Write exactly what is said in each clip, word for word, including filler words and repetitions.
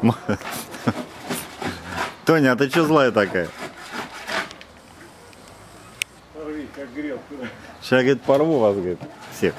Тоня, а ты что злая такая? Порви, как грелку. Сейчас, говорит, порву вас, говорит, всех.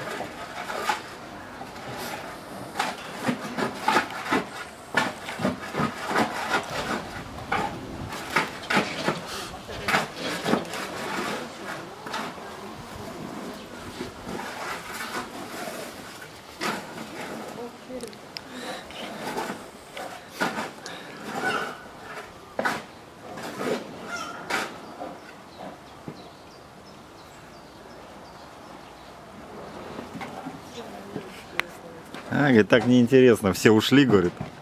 А, говорит, так неинтересно, все ушли, говорит.